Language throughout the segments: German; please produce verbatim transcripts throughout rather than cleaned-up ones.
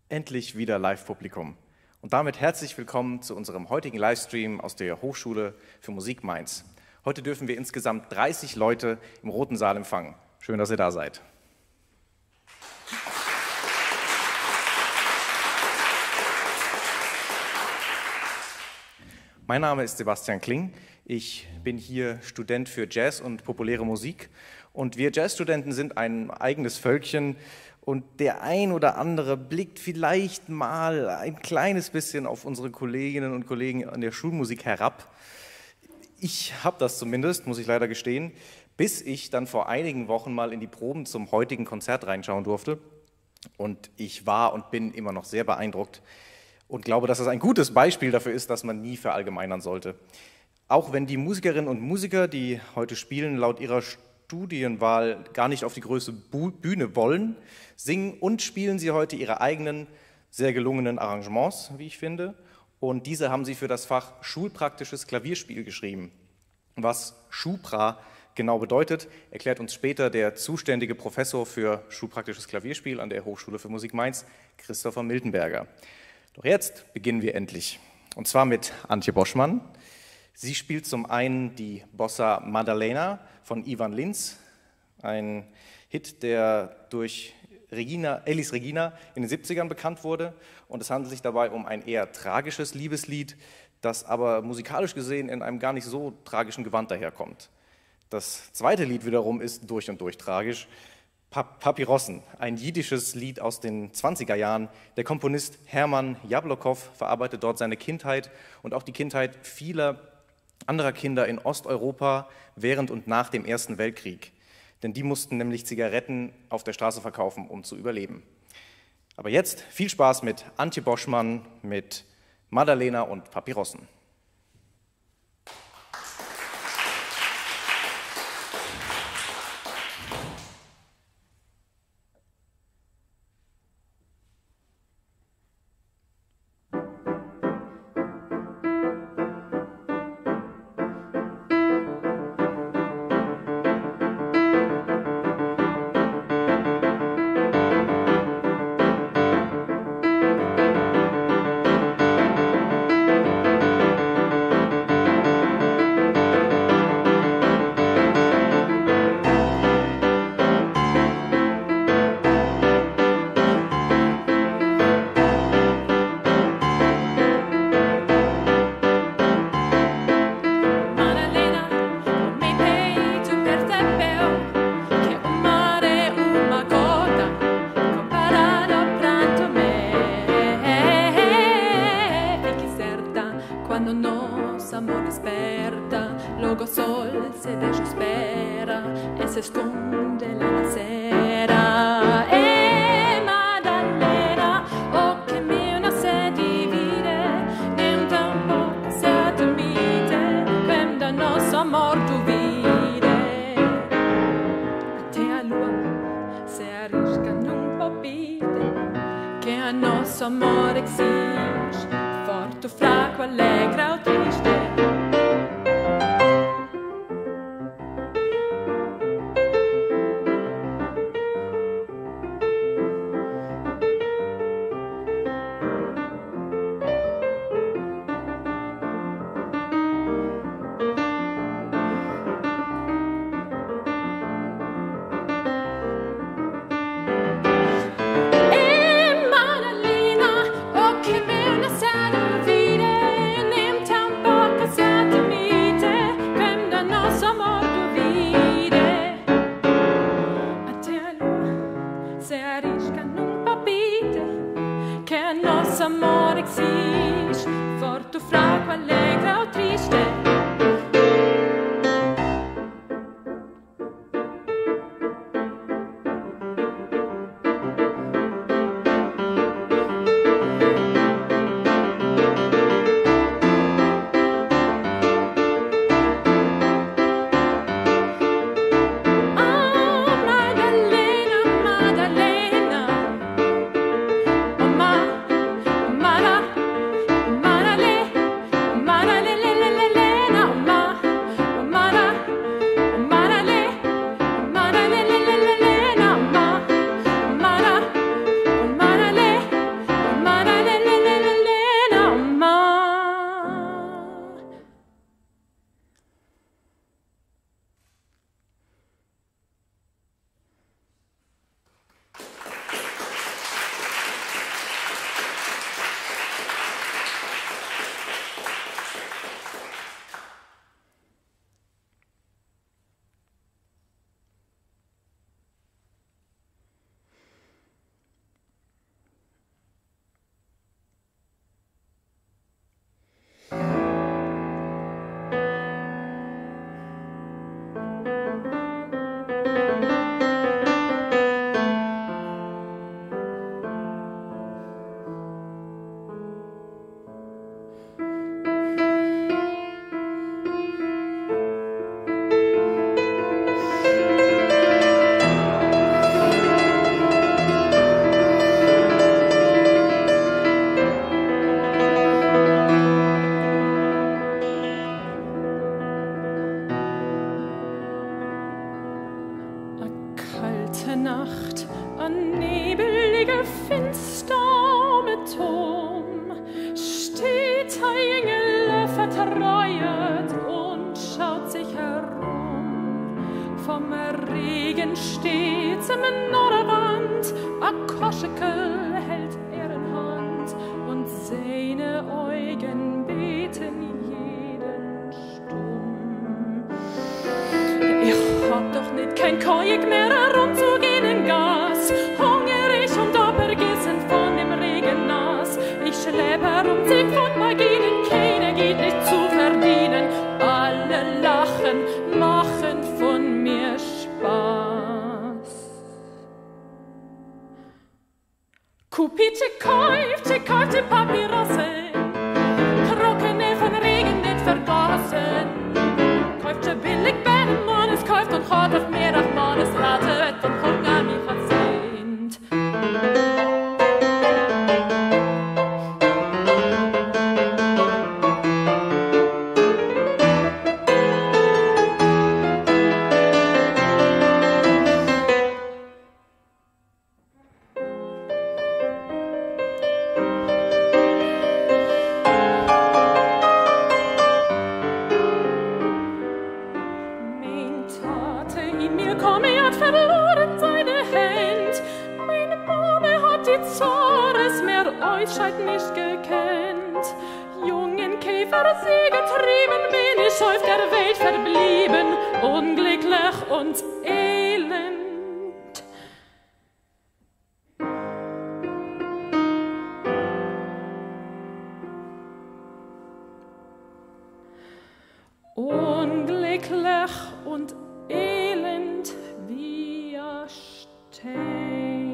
endlich wieder Live-Publikum. Und damit herzlich willkommen zu unserem heutigen Livestream aus der Hochschule für Musik Mainz. Heute dürfen wir insgesamt dreißig Leute im Roten Saal empfangen. Schön, dass ihr da seid. Mein Name ist Sebastian Kling. Ich bin hier Student für Jazz und populäre Musik. Und wir Jazzstudenten sind ein eigenes Völkchen. Und der ein oder andere blickt vielleicht mal ein kleines bisschen auf unsere Kolleginnen und Kollegen an der Schulmusik herab. Ich habe das zumindest, muss ich leider gestehen, bis ich dann vor einigen Wochen mal in die Proben zum heutigen Konzert reinschauen durfte. Und ich war und bin immer noch sehr beeindruckt und glaube, dass es ein gutes Beispiel dafür ist, dass man nie verallgemeinern sollte. Auch wenn die Musikerinnen und Musiker, die heute spielen, laut ihrer Studienwahl gar nicht auf die große Bühne wollen, singen und spielen sie heute ihre eigenen, sehr gelungenen Arrangements, wie ich finde. Und diese haben sie für das Fach Schulpraktisches Klavierspiel geschrieben. Was Schupra genau bedeutet, erklärt uns später der zuständige Professor für Schulpraktisches Klavierspiel an der Hochschule für Musik Mainz, Christopher Miltenberger. Doch jetzt beginnen wir endlich. Und zwar mit Antje Boschmann. Sie spielt zum einen die Bossa Maddalena von Ivan Lins, ein Hit, der durch Regina, Elis Regina in den siebzigern bekannt wurde. Und es handelt sich dabei um ein eher tragisches Liebeslied, das aber musikalisch gesehen in einem gar nicht so tragischen Gewand daherkommt. Das zweite Lied wiederum ist durch und durch tragisch. Papyrossen, ein jiddisches Lied aus den zwanziger Jahren. Der Komponist Hermann Jablokow verarbeitet dort seine Kindheit und auch die Kindheit vieler anderer Kinder in Osteuropa während und nach dem Ersten Weltkrieg. Denn die mussten nämlich Zigaretten auf der Straße verkaufen, um zu überleben. Aber jetzt viel Spaß mit Antje Boschmann, mit Maddalena und Papyrossen. Maddalena, treuet und schaut sich herum. Vom Regen steht's im Norderwand, a Koschekel hält er in Hand und seine Augen beten jeden stumm. Ich hab doch nicht kein Kojig mehr herumzugehen in Gas, hungrig und abgegessen von dem Regen nass. Ich schlepp herum, sing von Maginen, keiner geht nicht zu verdienen. Alle lachen, machen von mir Spaß. Kupitsche kauft, sie kauft die Papierossen, trockene von Regen nicht vergossen. Kauft sie billig bei dem Mann, es kauft und hat auf mir auf Mann, es wartet von Hunger mich hat sehnt. Scheint nicht gekannt. Jungen Käfer, sie getrieben, bin ich auf der Welt verblieben, unglücklich und elend. Unglücklich und elend wie ein Stein.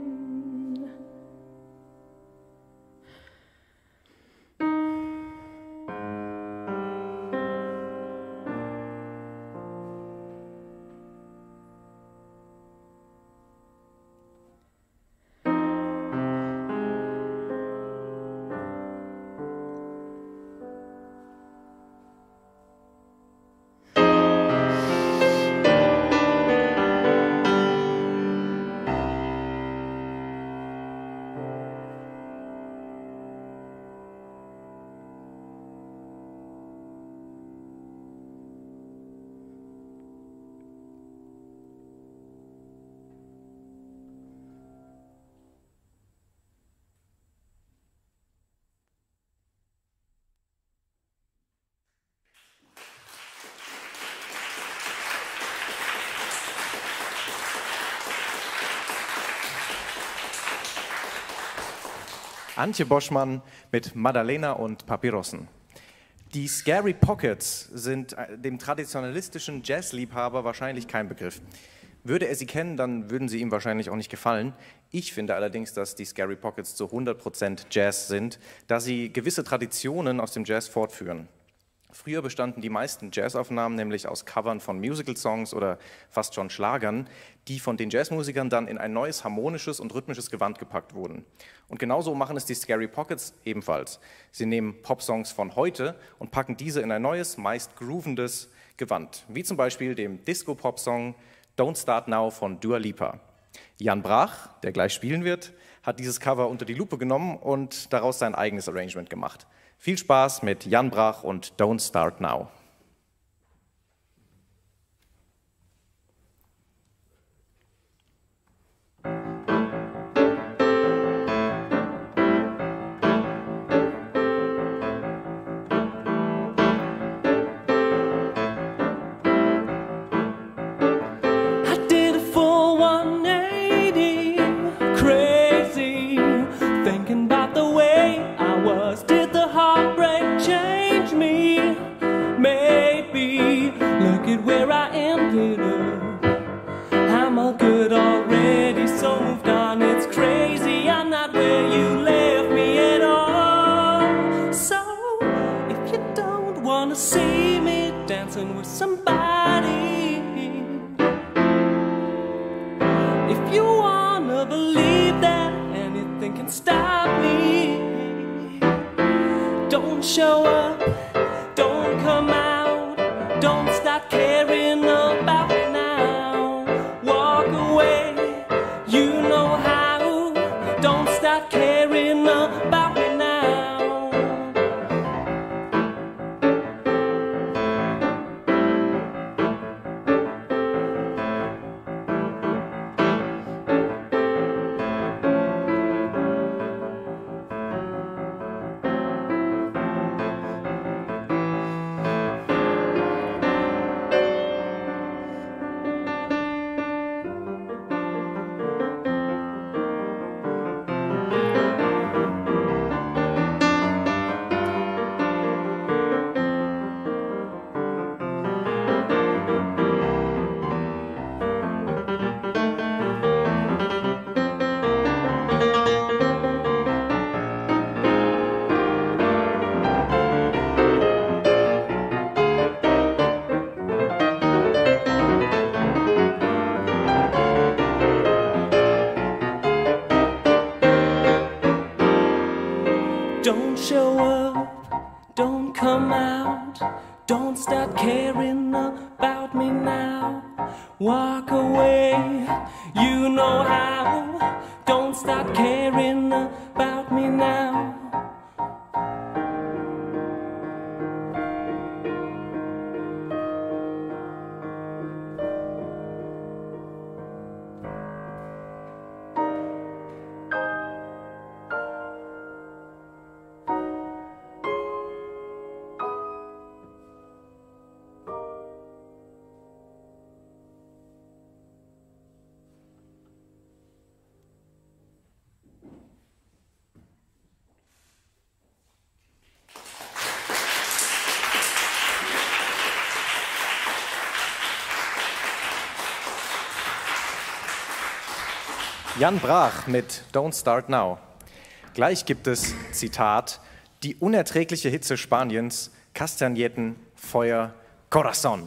Antje Boschmann mit Maddalena und Papyrossen. Die Scary Pockets sind dem traditionalistischen Jazzliebhaber wahrscheinlich kein Begriff. Würde er sie kennen, dann würden sie ihm wahrscheinlich auch nicht gefallen. Ich finde allerdings, dass die Scary Pockets zu hundert Prozent Jazz sind, da sie gewisse Traditionen aus dem Jazz fortführen. Früher bestanden die meisten Jazzaufnahmen nämlich aus Covern von Musical-Songs oder fast schon Schlagern, die von den Jazzmusikern dann in ein neues harmonisches und rhythmisches Gewand gepackt wurden. Und genauso machen es die Scary Pockets ebenfalls. Sie nehmen Popsongs von heute und packen diese in ein neues, meist groovendes Gewand, wie zum Beispiel dem Disco-Pop-Song Don't Start Now von Dua Lipa. Jan Brach, der gleich spielen wird, hat dieses Cover unter die Lupe genommen und daraus sein eigenes Arrangement gemacht. Viel Spaß mit Jan Brach und Don't Start Now. Where I ended up, I'm all good already, so moved on. It's crazy, I'm not where you left me at all. So if you don't wanna see me dancing with somebody, if you wanna believe that anything can stop me, don't show up, don't come out, don't start caring about me now. Walk away, you know how. Don't start caring about me now. come out. Don't start caring about me now. Walk away, you know how. Don't start caring about me now. Jan Brach mit Don't Start Now. Gleich gibt es, Zitat, die unerträgliche Hitze Spaniens, Kastagnetten, Feuer, Corazon.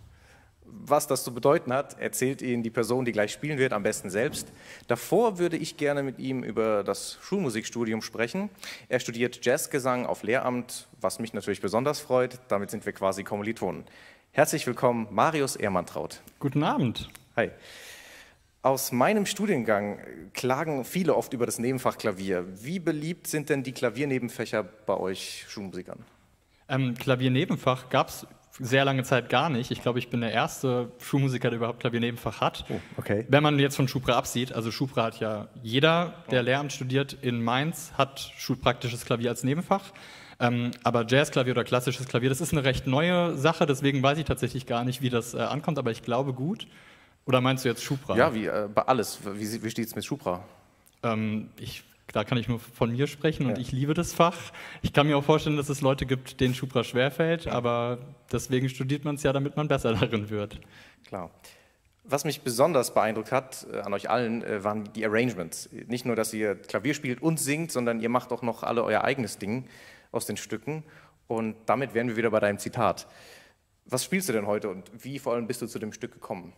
Was das zu bedeuten hat, erzählt Ihnen die Person, die gleich spielen wird, am besten selbst. Davor würde ich gerne mit ihm über das Schulmusikstudium sprechen. Er studiert Jazzgesang auf Lehramt, was mich natürlich besonders freut. Damit sind wir quasi Kommilitonen. Herzlich willkommen, Marius Ehrmantraut. Guten Abend. Hi. Aus meinem Studiengang klagen viele oft über das Nebenfach Klavier. Wie beliebt sind denn die Klaviernebenfächer bei euch Schulmusikern? Ähm, Klaviernebenfach gab es sehr lange Zeit gar nicht. Ich glaube, ich bin der erste Schulmusiker, der überhaupt Klaviernebenfach hat. Oh, okay. Wenn man jetzt von Schupra absieht, also Schupra hat ja jeder, der Lehramt studiert in Mainz, hat schulpraktisches Klavier als Nebenfach. Ähm, aber Jazzklavier oder klassisches Klavier, das ist eine recht neue Sache, deswegen weiß ich tatsächlich gar nicht, wie das äh, ankommt, aber ich glaube gut. Oder meinst du jetzt Schupra? Ja, wie äh, bei alles. Wie, wie steht es mit Schupra? Ähm, ich, da kann ich nur von mir sprechen und ja. ich liebe das Fach. Ich kann mir auch vorstellen, dass es Leute gibt, denen Schupra schwerfällt, aber deswegen studiert man es ja, damit man besser darin wird. Klar. Was mich besonders beeindruckt hat äh, an euch allen, äh, waren die Arrangements. Nicht nur, dass ihr Klavier spielt und singt, sondern ihr macht auch noch alle euer eigenes Ding aus den Stücken. Und damit wären wir wieder bei deinem Zitat. Was spielst du denn heute und wie vor allem bist du zu dem Stück gekommen?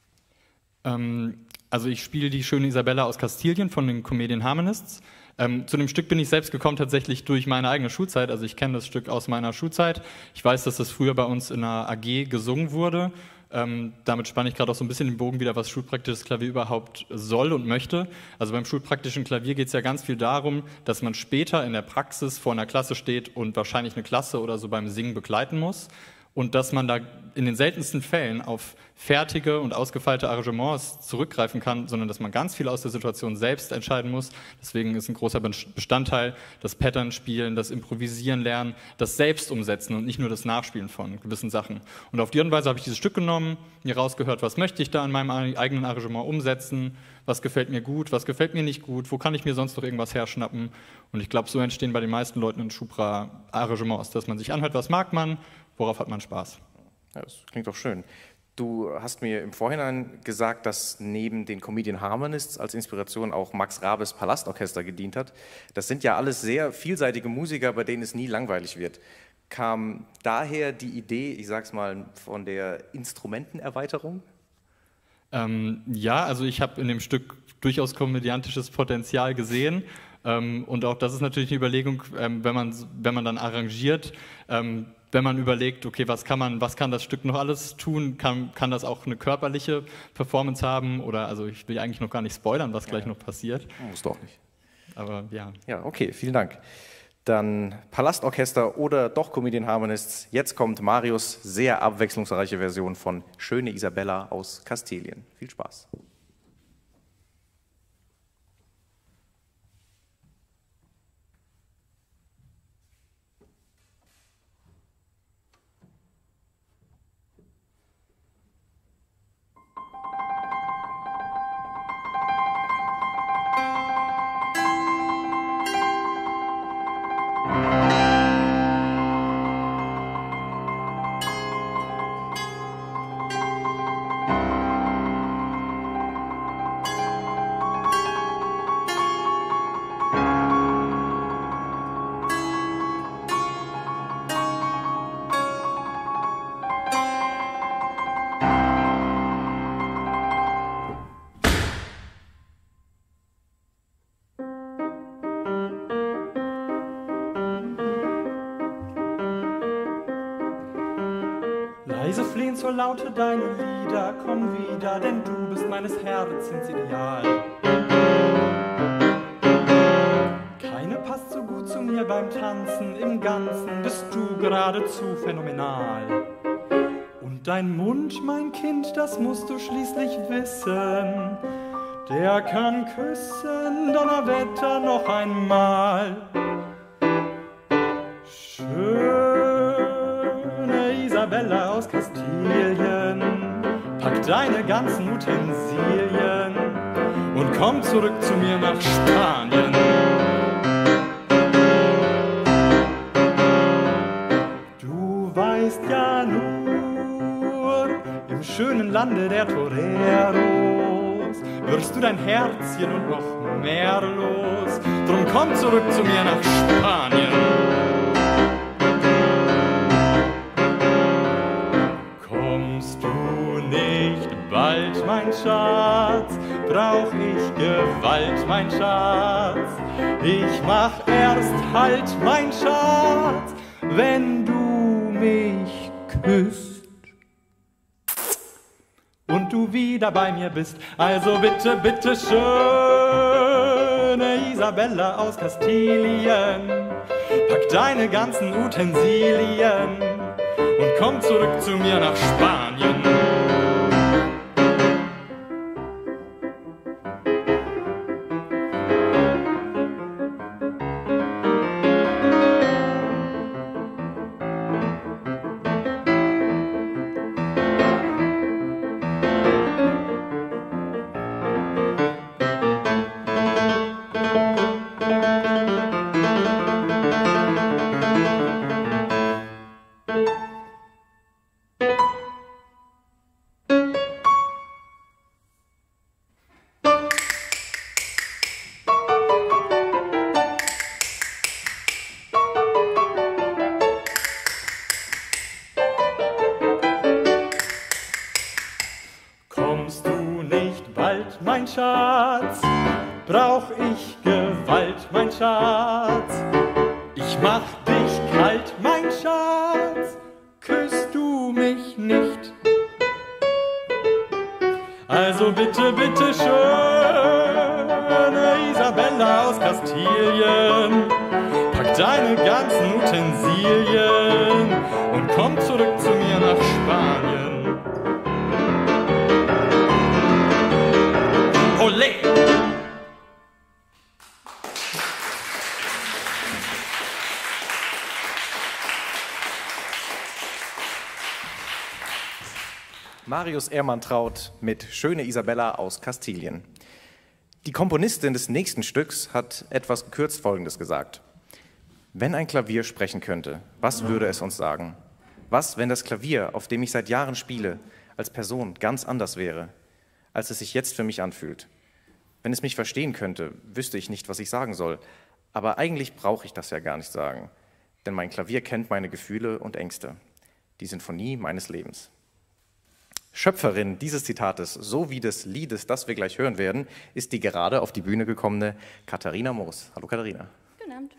Also ich spiele die schöne Isabella aus Kastilien von den Comedian Harmonists. Ähm, zu dem Stück bin ich selbst gekommen tatsächlich durch meine eigene Schulzeit. Also ich kenne das Stück aus meiner Schulzeit. Ich weiß, dass das früher bei uns in einer A G gesungen wurde. Ähm, damit spanne ich gerade auch so ein bisschen den Bogen wieder, was schulpraktisches Klavier überhaupt soll und möchte. Also beim schulpraktischen Klavier geht es ja ganz viel darum, dass man später in der Praxis vor einer Klasse steht und wahrscheinlich eine Klasse oder so beim Singen begleiten muss. Und dass man da in den seltensten Fällen auf fertige und ausgefeilte Arrangements zurückgreifen kann, sondern dass man ganz viel aus der Situation selbst entscheiden muss. Deswegen ist ein großer Bestandteil das Pattern spielen, das Improvisieren lernen, das Selbst umsetzen und nicht nur das Nachspielen von gewissen Sachen. Und auf die Art und Weise habe ich dieses Stück genommen, mir rausgehört, was möchte ich da in meinem eigenen Arrangement umsetzen, was gefällt mir gut, was gefällt mir nicht gut, wo kann ich mir sonst noch irgendwas herschnappen. Und ich glaube, so entstehen bei den meisten Leuten in Schupra Arrangements, dass man sich anhört, was mag man, worauf hat man Spaß. Ja, das klingt doch schön. Du hast mir im Vorhinein gesagt, dass neben den Comedian Harmonists als Inspiration auch Max Rabes Palastorchester gedient hat. Das sind ja alles sehr vielseitige Musiker, bei denen es nie langweilig wird. Kam daher die Idee, ich sag's mal, von der Instrumentenerweiterung? Ähm, ja, also ich habe in dem Stück durchaus komödiantisches Potenzial gesehen. Ähm, und auch das ist natürlich eine Überlegung, ähm, wenn man, wenn man dann arrangiert, ähm, wenn man überlegt, okay, was kann man, was kann das Stück noch alles tun, kann, kann das auch eine körperliche Performance haben oder, also ich will eigentlich noch gar nicht spoilern, was gleich ja. noch passiert. Muss doch nicht. Aber ja. Ja, okay, vielen Dank. Dann Palastorchester oder doch Comedian Harmonists. Jetzt kommt Marius' sehr abwechslungsreiche Version von Schöne Isabella aus Kastilien. Viel Spaß. Leise flehen zur Laute deine Lieder, komm wieder, denn du bist meines Herzens Ideal. Keine passt so gut zu mir beim Tanzen, im Ganzen bist du geradezu phänomenal. Und dein Mund, mein Kind, das musst du schließlich wissen, der kann küssen, Donnerwetter, noch einmal. Schöne Isabella aus Kastilien, pack deine ganzen Utensilien und komm zurück zu mir nach Spanien. Du weißt ja nur, im schönen Lande der Toreros wirst du dein Herzchen und noch mehr los. Drum komm zurück zu mir nach Spanien. Kommst du nicht bald, mein Schatz, brauch ich Gewalt, mein Schatz. Ich mach erst Halt, mein Schatz, wenn du mich küsst und du wieder bei mir bist. Also bitte, bitte, schöne Isabella aus Kastilien, pack deine ganzen Utensilien und komm zurück zu mir nach Spanien. Mein Schatz, brauch ich Gewalt, mein Schatz. Ich mach dich kalt, mein Schatz, küsst du mich nicht. Also bitte, bitte, schöne Isabella aus Kastilien, pack deine ganzen Utensilien und komm zurück zu mir nach Spanien. Olé! Marius Ermantraut mit Schöne Isabella aus Kastilien. Die Komponistin des nächsten Stücks hat etwas gekürzt Folgendes gesagt. Wenn ein Klavier sprechen könnte, was würde es uns sagen? Was, wenn das Klavier, auf dem ich seit Jahren spiele, als Person ganz anders wäre, als es sich jetzt für mich anfühlt? Wenn es mich verstehen könnte, wüsste ich nicht, was ich sagen soll. Aber eigentlich brauche ich das ja gar nicht sagen. Denn mein Klavier kennt meine Gefühle und Ängste. Die Sinfonie meines Lebens. Schöpferin dieses Zitates sowie des Liedes, das wir gleich hören werden, ist die gerade auf die Bühne gekommene Katharina Moos. Hallo Katharina. Guten Abend.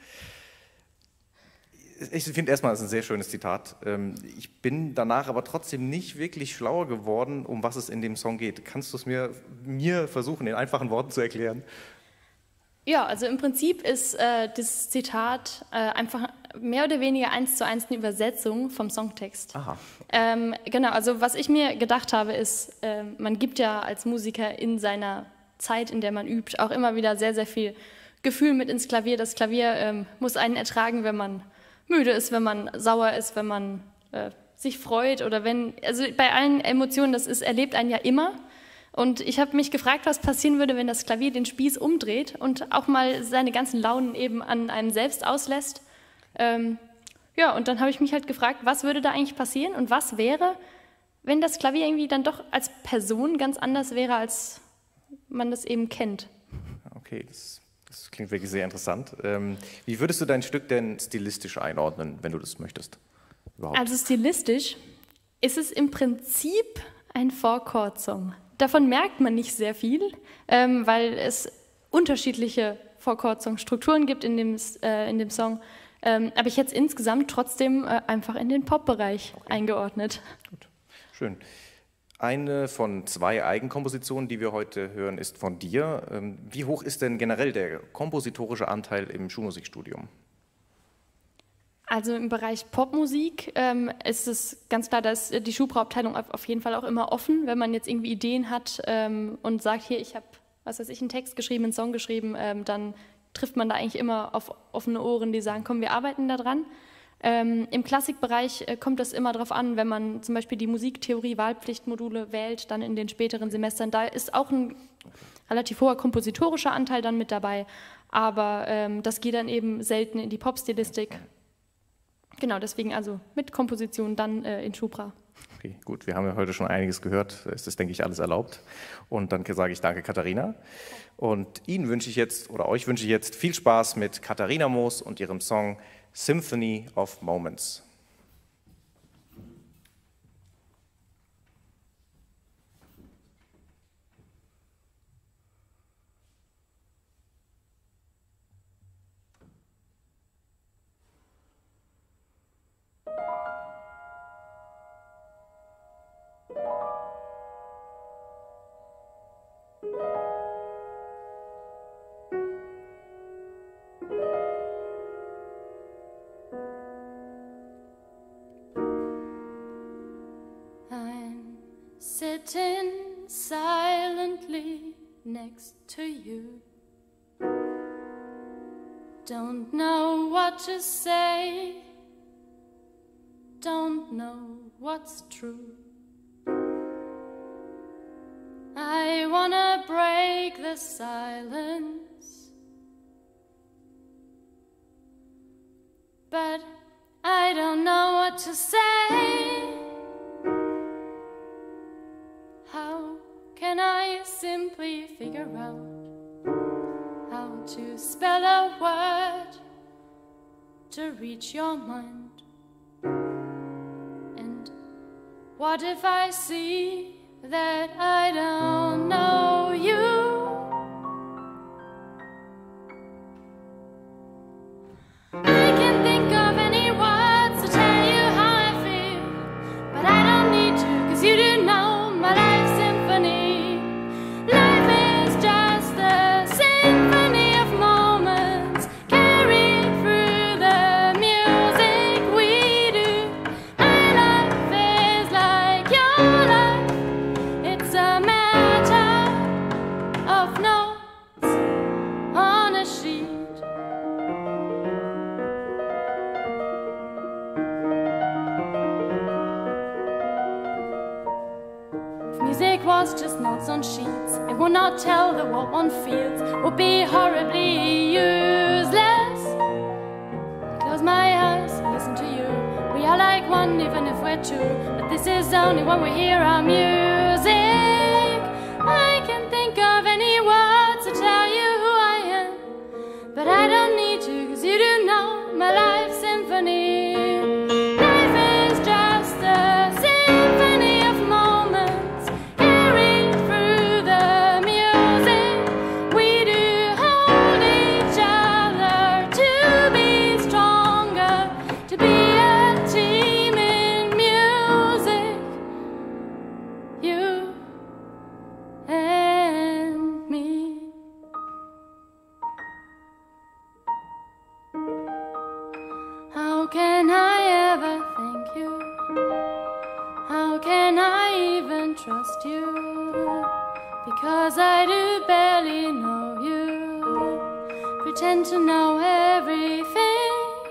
Ich finde erstmal, das ist ein sehr schönes Zitat. Ich bin danach aber trotzdem nicht wirklich schlauer geworden, um was es in dem Song geht. Kannst du es mir, mir versuchen, in einfachen Worten zu erklären? Ja, also im Prinzip ist äh, das Zitat äh, einfach mehr oder weniger eins zu eins eine Übersetzung vom Songtext. Aha. Ähm, genau, also was ich mir gedacht habe, ist, äh, man gibt ja als Musiker in seiner Zeit, in der man übt, auch immer wieder sehr, sehr viel Gefühl mit ins Klavier. Das Klavier ähm, muss einen ertragen, wenn man müde ist, wenn man sauer ist, wenn man äh, sich freut oder wenn, also bei allen Emotionen, das ist, erlebt einen ja immer. Und ich habe mich gefragt, was passieren würde, wenn das Klavier den Spieß umdreht und auch mal seine ganzen Launen eben an einem selbst auslässt. Ähm, ja, und dann habe ich mich halt gefragt, was würde da eigentlich passieren und was wäre, wenn das Klavier irgendwie dann doch als Person ganz anders wäre, als man das eben kennt. Okay, das Das klingt wirklich sehr interessant. Ähm, wie würdest du dein Stück denn stilistisch einordnen, wenn du das möchtest? Überhaupt? Also stilistisch ist es im Prinzip ein Four-Chord-Song. Davon merkt man nicht sehr viel, ähm, weil es unterschiedliche Four-Chord-Song-Strukturen gibt in dem, äh, in dem Song. Ähm, aber ich hätte es insgesamt trotzdem äh, einfach in den Pop-Bereich okay. eingeordnet. Gut. Schön. Eine von zwei Eigenkompositionen, die wir heute hören, ist von dir. Wie hoch ist denn generell der kompositorische Anteil im Schulmusikstudium? Also im Bereich Popmusik ähm, ist es ganz klar, dass die Schulpraabteilung auf jeden Fall auch immer offen, wenn man jetzt irgendwie Ideen hat ähm, und sagt, hier, ich habe, was weiß ich, einen Text geschrieben, einen Song geschrieben, ähm, dann trifft man da eigentlich immer auf offene Ohren, die sagen, komm, wir arbeiten da dran. Ähm, Im Klassikbereich äh, kommt es immer darauf an, wenn man zum Beispiel die Musiktheorie-Wahlpflichtmodule wählt, dann in den späteren Semestern, da ist auch ein relativ hoher kompositorischer Anteil dann mit dabei, aber ähm, das geht dann eben selten in die Popstilistik. Genau, deswegen also mit Komposition dann äh, in Schupra. Okay, gut, wir haben ja heute schon einiges gehört, es ist, denke ich, alles erlaubt. Und dann sage ich danke, Katharina. Und Ihnen wünsche ich jetzt, oder euch wünsche ich jetzt viel Spaß mit Katharina Moos und ihrem Song Symphony of Moments. Sitting silently next to you, don't know what to say, don't know what's true. I wanna break the silence, but I don't know what to say. How can I simply figure out how to spell a word to reach your mind? And what if I see that I don't know you? I can think of any words to tell you how I feel, but I don't need to, 'cause you do know my life symphony. Life is just a symphony of moments carried through the music we do. My life is like your life. It's a matter of notes on a sheet. Music was just notes on sheets. It would not tell the what one feels. Would be horribly useless. Close my eyes and listen to you. We are like one even if we're two. But this is only when we hear our music. I can think of any words to tell you who I am, but I don't need to, 'cause you do know my life symphony. Life is just a symphony of moments carried through the music we do. Hold each other to be stronger, to be a team in music. You and me. How can I ever thank you? How can I even trust you? Because I do barely know you. Pretend to know everything.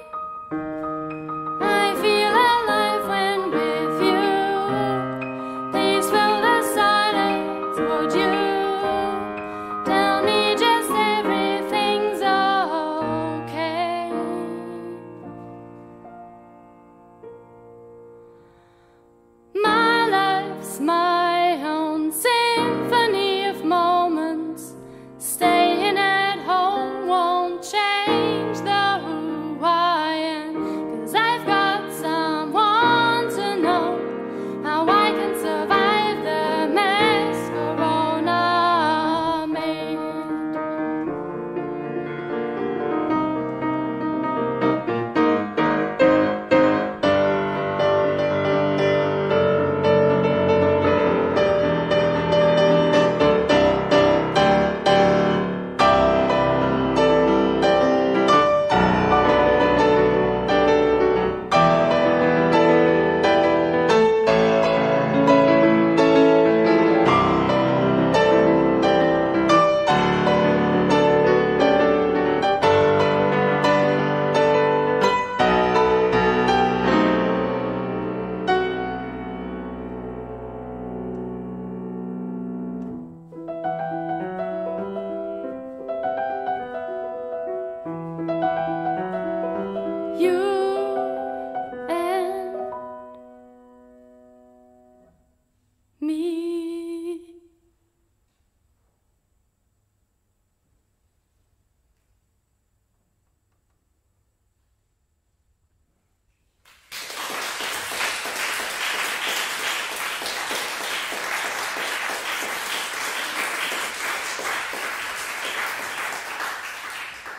I feel alive when with you. Please fill the silence, would you? Tell me just everything's okay. My life's my own symphony of moments. Staying at home won't change the who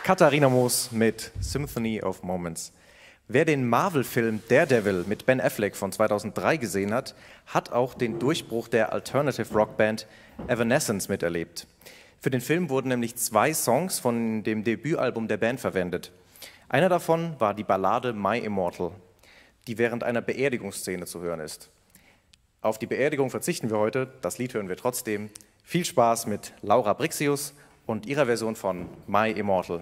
Katharina Moos mit Symphony of Moments. Wer den Marvel-Film Daredevil mit Ben Affleck von zweitausenddrei gesehen hat, hat auch den Durchbruch der Alternative-Rock-Band Evanescence miterlebt. Für den Film wurden nämlich zwei Songs von dem Debütalbum der Band verwendet. Einer davon war die Ballade My Immortal, die während einer Beerdigungsszene zu hören ist. Auf die Beerdigung verzichten wir heute, das Lied hören wir trotzdem. Viel Spaß mit Laura Brixius und ihrer Version von My Immortal.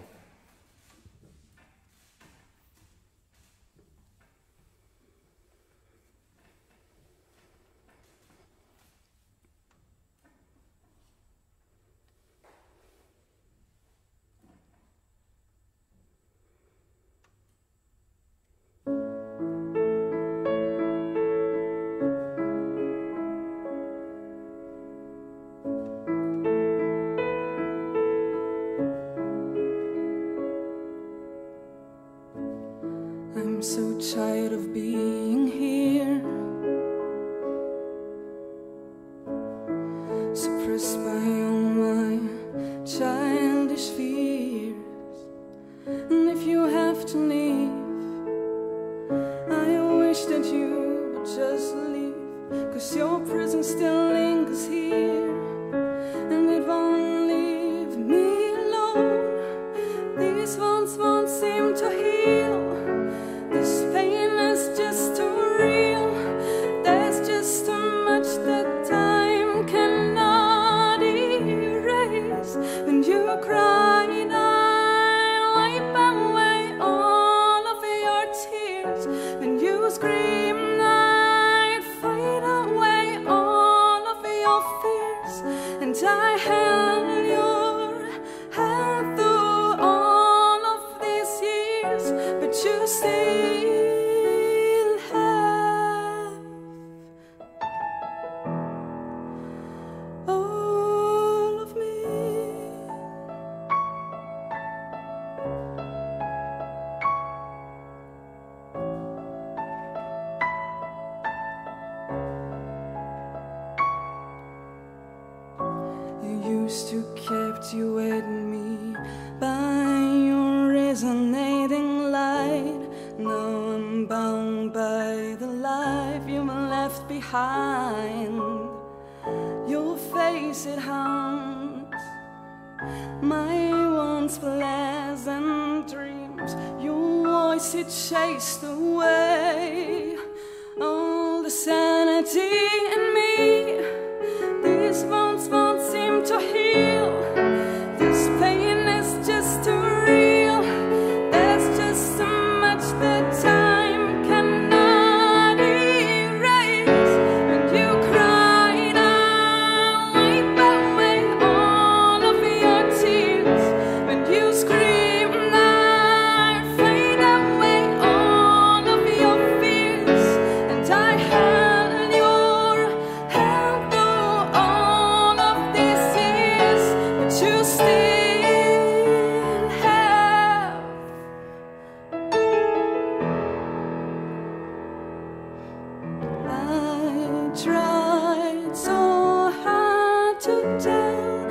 I'm so tired of being here, suppressed by all my childish fears. And if you have to leave, I wish that you would just leave, 'cause your presence still lingers here, and it won't leave me alone. These wounds won't seem to heal. This pain is just too real. There's just too much that time cannot erase. When you cried, I wipe away all of your tears. When you screamed, I'd fight away all of your fears. And I held your hand through all of these years, but you stayed. Used to captivate me by your resonating light. Now I'm bound by the life you left behind. Your face, it haunts my once pleasant dreams. Your voice, it chased away all the sanity in me. These wounds won't seem to heal. This pain is just too real. There's just so much that time cannot erase. When you cried, I wipe away all of your tears. When you screamed, I fade away all of your fears. And I held your hand through all of these years, but you still have. I tried so hard to tell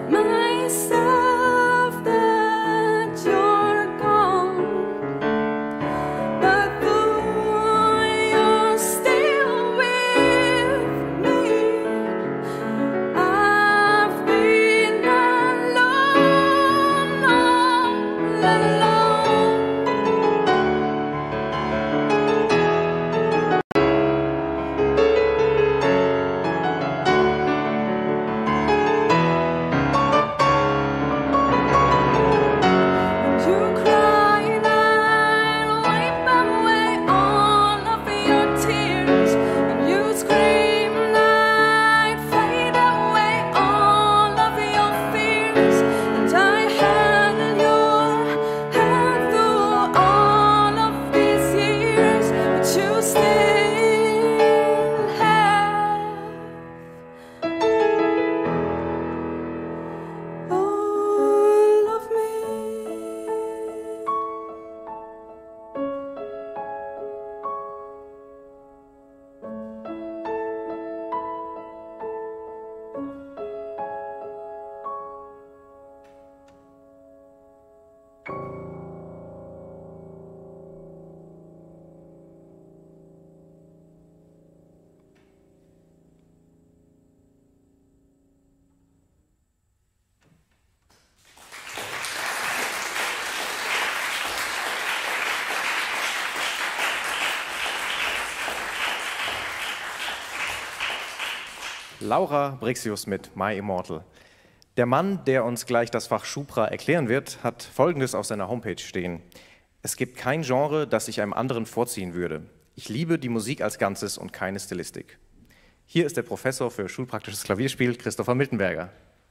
myself that you're gone, but though you're still Laura Brixius mit My Immortal. Der Mann, der uns gleich das Fach Schupra erklären wird, hat Folgendes auf seiner Homepage stehen. Es gibt kein Genre, das ich einem anderen vorziehen würde. Ich liebe die Musik als Ganzes und keine Stilistik. Hier ist der Professor für schulpraktisches Klavierspiel, Christopher Miltenberger.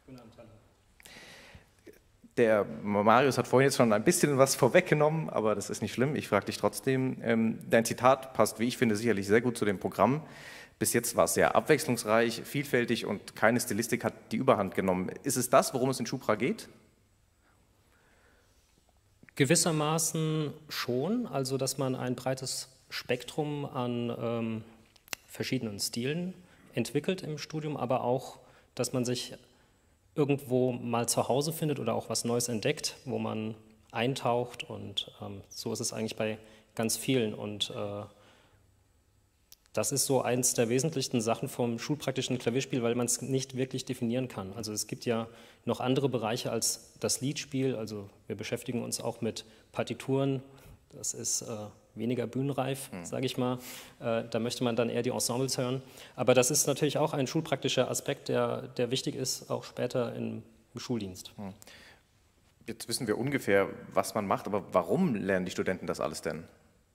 Der Marius hat vorhin jetzt schon ein bisschen was vorweggenommen, aber das ist nicht schlimm. Ich frage dich trotzdem. Ähm, dein Zitat passt, wie ich finde, sicherlich sehr gut zu dem Programm. Bis jetzt war es sehr abwechslungsreich, vielfältig und keine Stilistik hat die Überhand genommen. Ist es das, worum es in Schupra geht? Gewissermaßen schon, also dass man ein breites Spektrum an ähm, verschiedenen Stilen entwickelt im Studium, aber auch, dass man sich irgendwo mal zu Hause findet oder auch was Neues entdeckt, wo man eintaucht und ähm, so ist es eigentlich bei ganz vielen und äh, das ist so eins der wesentlichsten Sachen vom schulpraktischen Klavierspiel, weil man es nicht wirklich definieren kann. Also es gibt ja noch andere Bereiche als das Liedspiel, also wir beschäftigen uns auch mit Partituren, das ist äh, weniger bühnenreif, mhm. sage ich mal. Äh, da möchte man dann eher die Ensembles hören. Aber das ist natürlich auch ein schulpraktischer Aspekt, der, der wichtig ist, auch später im, im Schuldienst. Mhm. Jetzt wissen wir ungefähr, was man macht, aber warum lernen die Studenten das alles denn?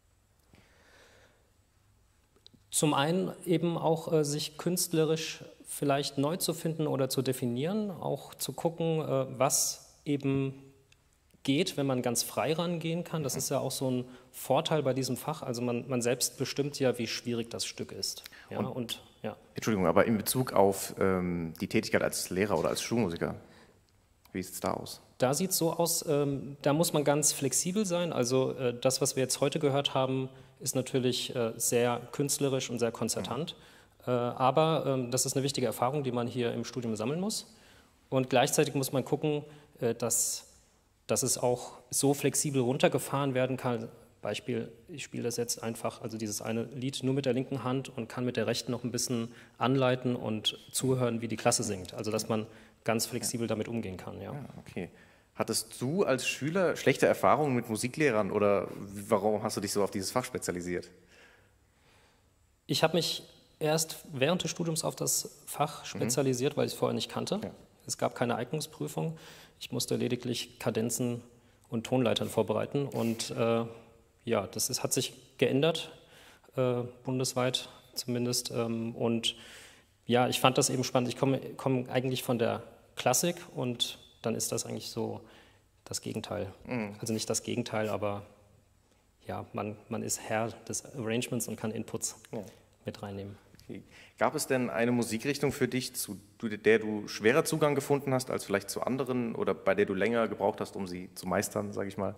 Zum einen eben auch äh, sich künstlerisch vielleicht neu zu finden oder zu definieren, auch zu gucken, äh, was eben geht, wenn man ganz frei rangehen kann. Das ist ja auch so ein Vorteil bei diesem Fach. Also man, man selbst bestimmt ja, wie schwierig das Stück ist. Ja, und, und, ja. Entschuldigung, aber in Bezug auf ähm, die Tätigkeit als Lehrer oder als Schulmusiker, wie sieht es da aus? Da sieht es so aus, ähm, da muss man ganz flexibel sein. Also äh, das, was wir jetzt heute gehört haben, ist natürlich äh, sehr künstlerisch und sehr konzertant. Mhm. Äh, aber ähm, das ist eine wichtige Erfahrung, die man hier im Studium sammeln muss. Und gleichzeitig muss man gucken, äh, dass dass es auch so flexibel runtergefahren werden kann. Beispiel, ich spiele das jetzt einfach, also dieses eine Lied nur mit der linken Hand und kann mit der rechten noch ein bisschen anleiten und zuhören, wie die Klasse singt. Also dass man ganz flexibel damit umgehen kann. Ja. Ja, okay. Hattest du als Schüler schlechte Erfahrungen mit Musiklehrern oder warum hast du dich so auf dieses Fach spezialisiert? Ich habe mich erst während des Studiums auf das Fach spezialisiert, mhm. weil ich es vorher nicht kannte. Ja. Es gab keine Eignungsprüfung. Ich musste lediglich Kadenzen und Tonleitern vorbereiten und äh, ja, das ist, hat sich geändert, äh, bundesweit zumindest. Ähm, und ja, ich fand das eben spannend. Ich komme komm eigentlich von der Klassik und dann ist das eigentlich so das Gegenteil. Mhm. Also nicht das Gegenteil, aber ja, man, man ist Herr des Arrangements und kann Inputs ja. mit reinnehmen. Okay. Gab es denn eine Musikrichtung für dich, zu der du schwerer Zugang gefunden hast als vielleicht zu anderen oder bei der du länger gebraucht hast, um sie zu meistern, sage ich mal?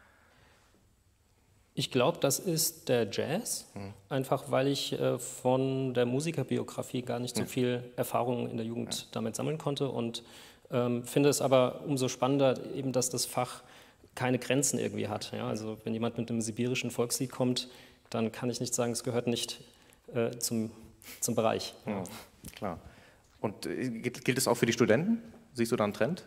Ich glaube, das ist der Jazz, hm. einfach weil ich äh, von der Musikerbiografie gar nicht so viel Erfahrung in der Jugend ja. damit sammeln konnte und ähm, finde es aber umso spannender, eben, dass das Fach keine Grenzen irgendwie hat. Ja? Also wenn jemand mit einem sibirischen Volkslied kommt, dann kann ich nicht sagen, es gehört nicht äh, zum zum Bereich. Ja, klar. Und äh, gilt es auch für die Studenten? Siehst du da einen Trend?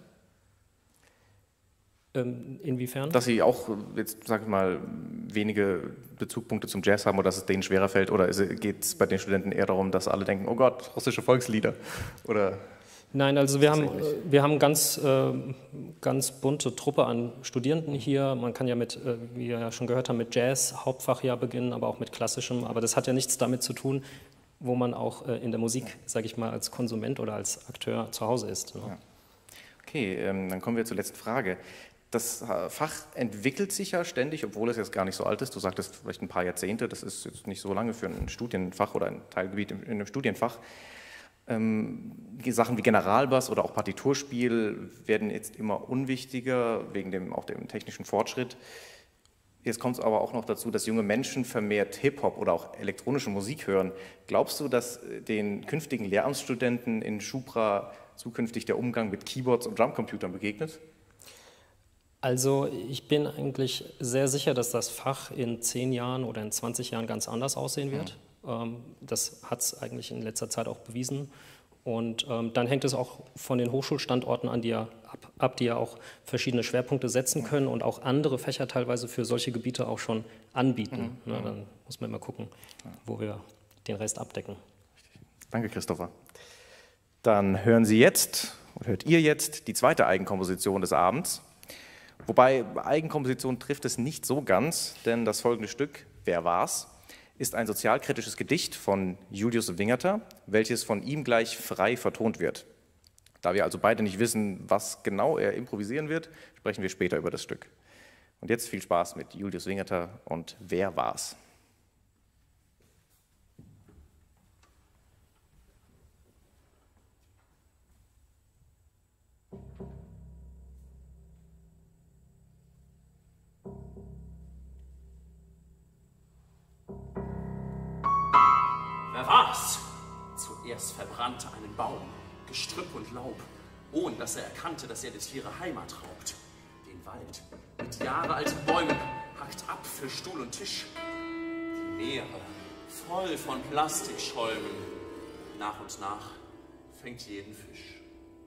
Ähm, inwiefern? Dass sie auch, jetzt sag ich mal, wenige Bezugspunkte zum Jazz haben oder dass es denen schwerer fällt? Oder geht es bei den Studenten eher darum, dass alle denken, oh Gott, russische Volkslieder? Oder Nein, also wir haben, wir haben ganz, äh, ganz bunte Truppe an Studierenden hier. Man kann ja mit, äh, wie wir ja schon gehört haben, mit Jazz Hauptfach ja beginnen, aber auch mit klassischem. Aber das hat ja nichts damit zu tun, wo man auch äh, in der Musik, sage ich mal, als Konsument oder als Akteur zu Hause ist. Ne? Ja. Okay, ähm, dann kommen wir zur letzten Frage. Das Fach entwickelt sich ja ständig, obwohl es jetzt gar nicht so alt ist. Du sagtest vielleicht ein paar Jahrzehnte, das ist jetzt nicht so lange für ein Studienfach oder ein Teilgebiet in einem Studienfach. Ähm, Sachen wie Generalbass oder auch Partiturspiel werden jetzt immer unwichtiger, wegen dem, auch dem technischen Fortschritt. Jetzt kommt es aber auch noch dazu, dass junge Menschen vermehrt Hip-Hop oder auch elektronische Musik hören. Glaubst du, dass den künftigen Lehramtsstudenten in Schupra zukünftig der Umgang mit Keyboards und Drumcomputern begegnet? Also ich bin eigentlich sehr sicher, dass das Fach in zehn Jahren oder in zwanzig Jahren ganz anders aussehen wird. Mhm. Das hat es eigentlich in letzter Zeit auch bewiesen. Und ähm, dann hängt es auch von den Hochschulstandorten an, die ja ab, ab, die ja auch verschiedene Schwerpunkte setzen können und auch andere Fächer teilweise für solche Gebiete auch schon anbieten. Mhm. Na, dann muss man immer gucken, wo wir den Rest abdecken. Danke, Christopher. Dann hören Sie jetzt, oder hört ihr jetzt, die zweite Eigenkomposition des Abends. Wobei Eigenkomposition trifft es nicht so ganz, denn das folgende Stück, Wer war's?, ist ein sozialkritisches Gedicht von Julius Wingerter, welches von ihm gleich frei vertont wird. Da wir also beide nicht wissen, was genau er improvisieren wird, sprechen wir später über das Stück. Und jetzt viel Spaß mit Julius Wingerter und Wer war's? Wer war's? Zuerst verbrannte einen Baum, Gestrüpp und Laub, ohne dass er erkannte, dass er des Tiere Heimat raubt. Den Wald mit jahrealten Bäumen hackt ab für Stuhl und Tisch. Die Meere voll von Plastikschäumen. Nach und nach fängt jeden Fisch.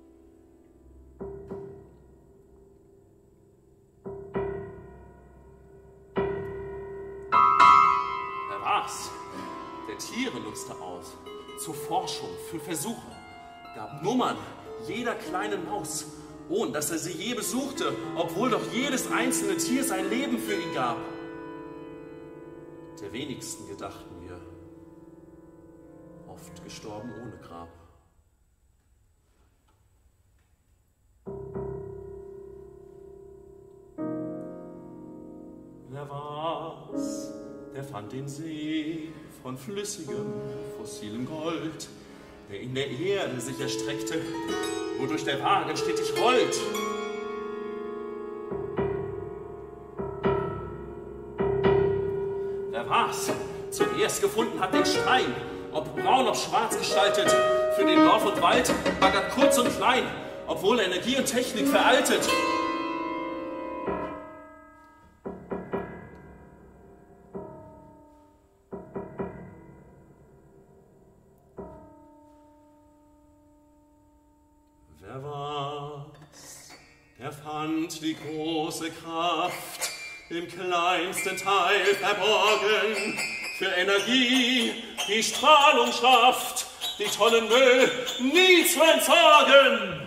Wer war's? Der Tiere nutzte aus, zur Forschung, für Versuche, gab Nummern jeder kleinen Maus, ohne dass er sie je besuchte, obwohl doch jedes einzelne Tier sein Leben für ihn gab. Der wenigsten gedachten wir, oft gestorben ohne Grab. Wer war's? Der fand den See von flüssigem, fossilem Gold, der in der Erde sich erstreckte, wodurch der Wagen stetig rollt. Wer war's? Zuerst gefunden hat den Stein, ob braun, ob schwarz gestaltet, für den Dorf und Wald, baggert kurz und klein, obwohl Energie und Technik veraltet. Wer war's? Der fand die große Kraft im kleinsten Teil verborgen, für Energie, die Strahlung schafft, die Tonnen Müll nie zu entsorgen.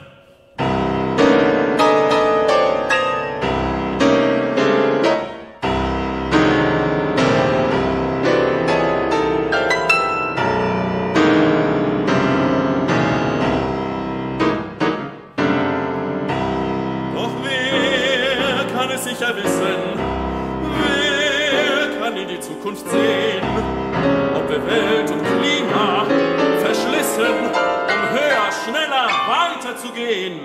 Sicher wissen, wer kann in die Zukunft sehen, ob wir Welt und Klima verschlissen, um höher, schneller weiterzugehen.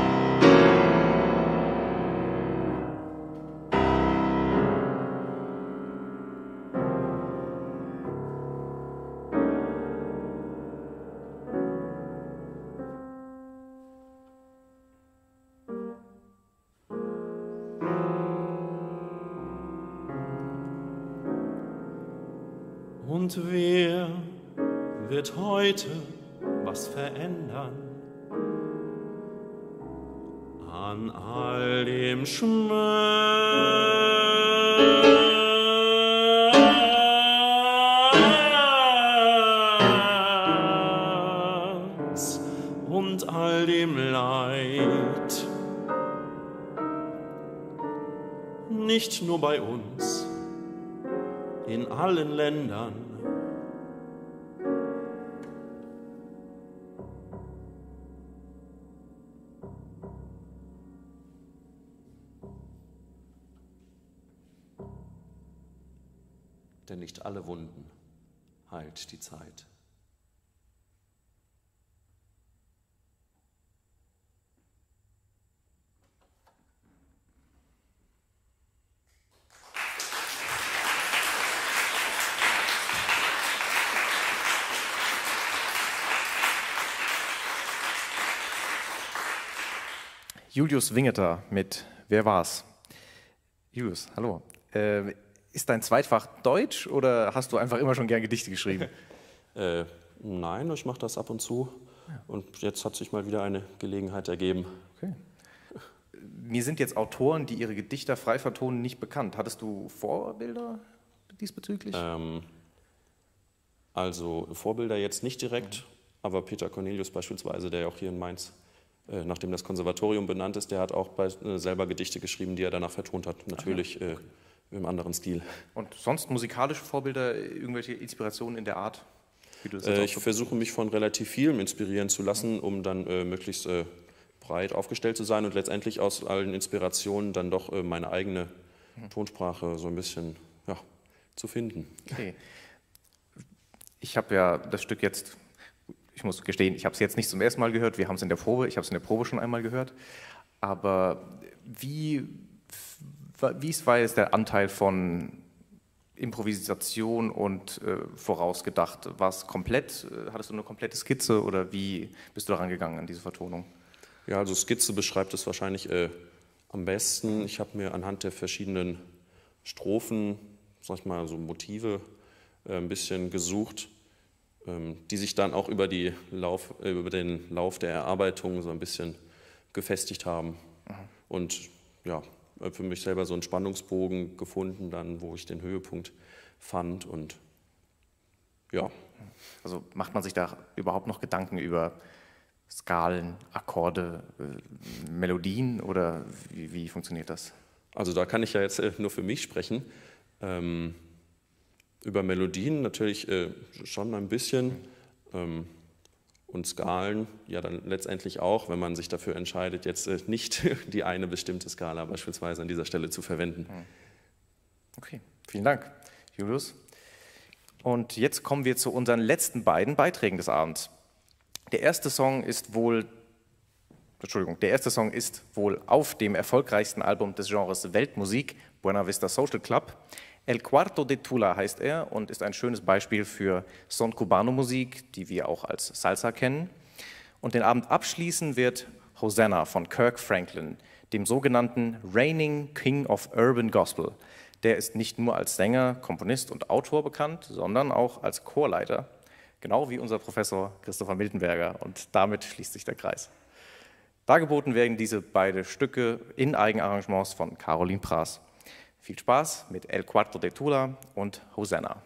Und wer wird heute was verändern an all dem Schmerz und all dem Leid? Nicht nur bei uns, in allen Ländern. Denn nicht alle Wunden heilt die Zeit. Julius Wingerter mit Wer war's? Julius, hallo. Äh, ist dein Zweitfach Deutsch oder hast du einfach immer schon gern Gedichte geschrieben? äh, nein, ich mache das ab und zu. Ja. Und jetzt hat sich mal wieder eine Gelegenheit ergeben. Okay. Mir sind jetzt Autoren, die ihre Gedichte frei vertonen, nicht bekannt. Hattest du Vorbilder diesbezüglich? Ähm, also Vorbilder jetzt nicht direkt, aber Peter Cornelius beispielsweise, der ja auch hier in Mainz, äh, nachdem das Konservatorium benannt ist, der hat auch bei, äh, selber Gedichte geschrieben, die er danach vertont hat, natürlich äh, im anderen Stil. Und sonst musikalische Vorbilder, irgendwelche Inspirationen in der Art? Wie du das äh, ich versuche mich von relativ vielem inspirieren zu lassen, um dann äh, möglichst äh, breit aufgestellt zu sein und letztendlich aus allen Inspirationen dann doch äh, meine eigene mhm. Tonsprache so ein bisschen ja, zu finden. Okay. Ich habe ja das Stück jetzt, ich muss gestehen, ich habe es jetzt nicht zum ersten Mal gehört, wir haben es in der Probe, ich habe es in der Probe schon einmal gehört, aber wie, wie war jetzt der Anteil von Improvisation und äh, vorausgedacht? War es komplett, äh, hattest du eine komplette Skizze oder wie bist du daran gegangen an diese Vertonung? Ja, also Skizze beschreibt es wahrscheinlich äh, am besten. Ich habe mir anhand der verschiedenen Strophen, sag ich mal, so Motive äh, ein bisschen gesucht, ähm, die sich dann auch über, die Lauf, äh, über den Lauf der Erarbeitung so ein bisschen gefestigt haben. Mhm. Und ja, für mich selber so einen Spannungsbogen gefunden, dann, wo ich den Höhepunkt fand. Und ja. Also macht man sich da überhaupt noch Gedanken über Skalen, Akkorde, äh, Melodien oder wie, wie funktioniert das? Also da kann ich ja jetzt äh, nur für mich sprechen. Ähm, über Melodien natürlich äh, schon ein bisschen ähm, und Skalen ja dann letztendlich auch, wenn man sich dafür entscheidet, jetzt äh, nicht die eine bestimmte Skala beispielsweise an dieser Stelle zu verwenden. Okay, vielen Dank, Julius. Und jetzt kommen wir zu unseren letzten beiden Beiträgen des Abends. Der erste Song ist wohl, Entschuldigung, der erste Song ist wohl auf dem erfolgreichsten Album des Genres Weltmusik, Buena Vista Social Club. El Cuarto de Tula heißt er und ist ein schönes Beispiel für Son Cubano-Musik, die wir auch als Salsa kennen. Und den Abend abschließen wird Hosanna von Kirk Franklin, dem sogenannten Reigning King of Urban Gospel. Der ist nicht nur als Sänger, Komponist und Autor bekannt, sondern auch als Chorleiter. Genau wie unser Professor Christopher Miltenberger, und damit schließt sich der Kreis. Dargeboten werden diese beiden Stücke in Eigenarrangements von Caroline Praas. Viel Spaß mit El Cuarto de Tula und Hosanna.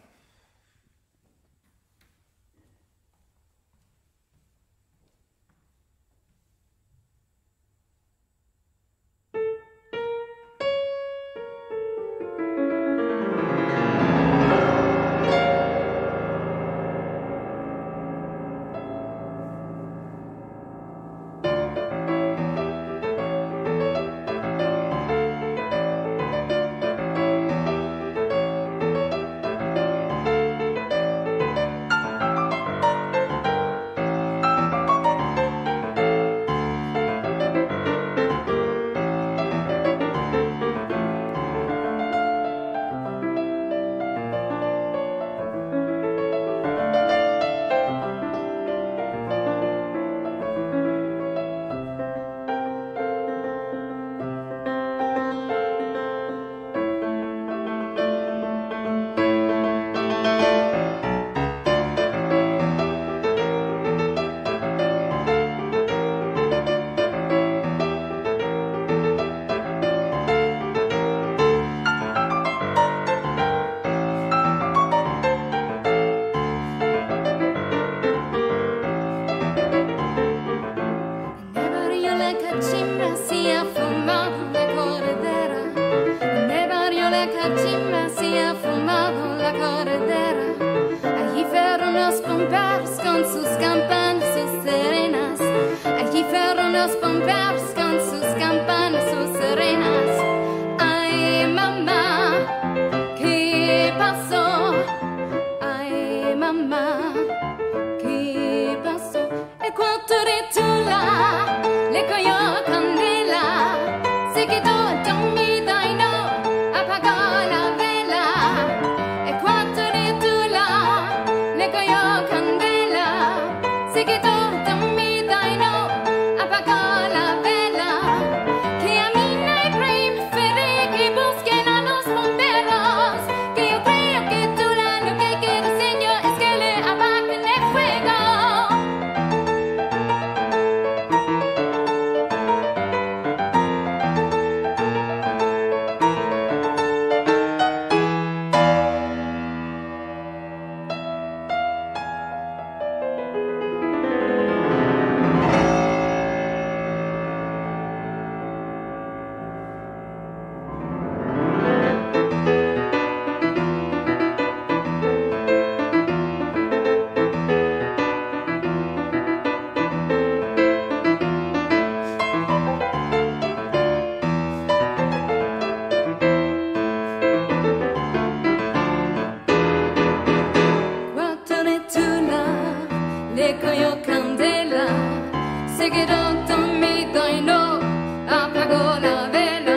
Recoglio candela, seguirò mi dai no, appago la vela.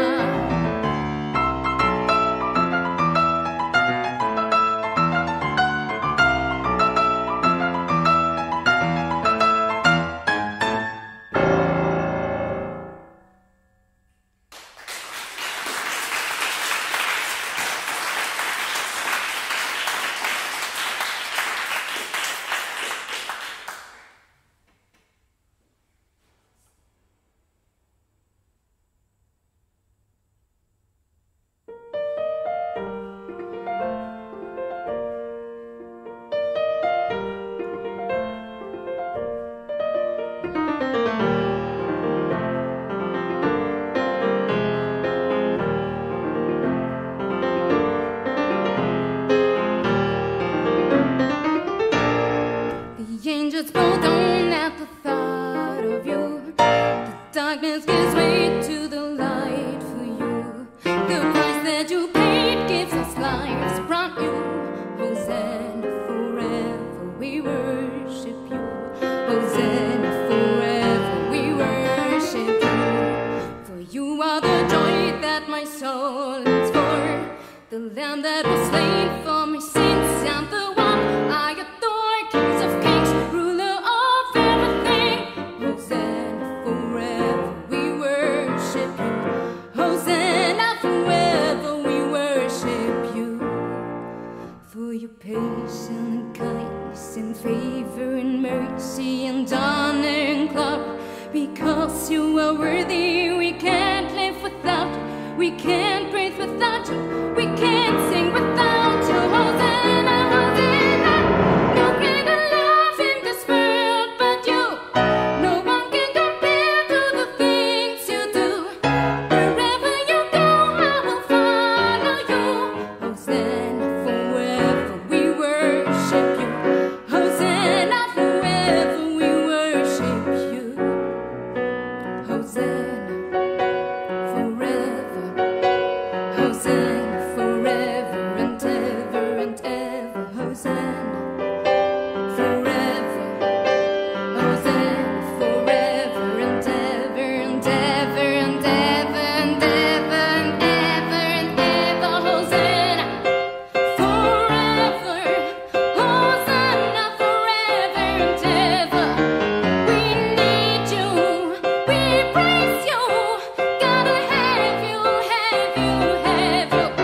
The angels bow down at the thought of you. The darkness gives way to the light for you. The price that you paid gives us lives, brought you. Hosanna forever, we worship you. Hosanna forever, we worship you. For you are the joy that my soul longs for. The Lamb that was slain for my sins and the one I adore. Kings of kings, ruler of everything. Hosanna forever, we worship you. Hosanna forever, we worship you. For your patience and kindness and favor and mercy and honor and glory. Because you are worthy, we can't live without you. We can't breathe without you. We can't sing without you. Hosanna, Hosanna. No greater love in this world but you. No one can compare to the things you do. Wherever you go, I will follow you. Hosanna forever, we worship you. Hosanna forever, we worship you. Hosanna forever. Hosanna forever and ever and ever. Hosanna forever. Hosanna forever and ever and ever and ever and ever and ever and ever. Hosanna forever. Hosanna forever and ever. We need you. We praise you. Gotta have you, have you, have you.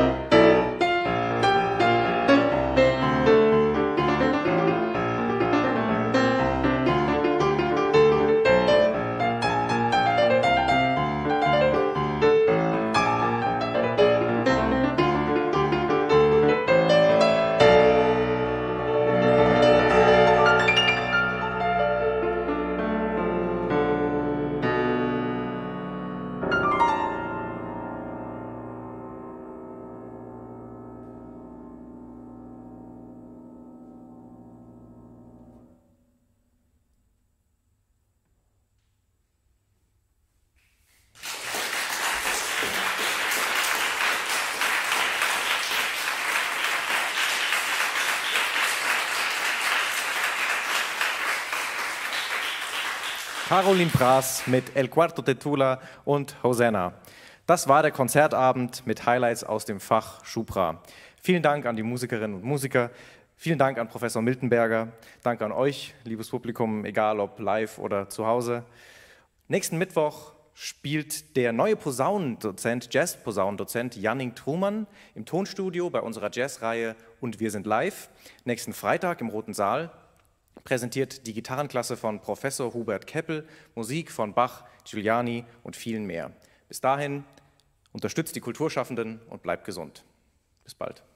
Caroline Pras mit El Cuarto de Tula und Hosanna. Das war der Konzertabend mit Highlights aus dem Fach Schupra. Vielen Dank an die Musikerinnen und Musiker. Vielen Dank an Professor Miltenberger. Danke an euch, liebes Publikum, egal ob live oder zu Hause. Nächsten Mittwoch spielt der neue Posaunendozent, Jazz-Posaunendozent Janning Trumann im Tonstudio bei unserer Jazzreihe Und wir sind live. Nächsten Freitag im Roten Saal präsentiert die Gitarrenklasse von Professor Hubert Keppel, Musik von Bach, Giuliani und vielen mehr. Bis dahin, unterstützt die Kulturschaffenden und bleibt gesund. Bis bald.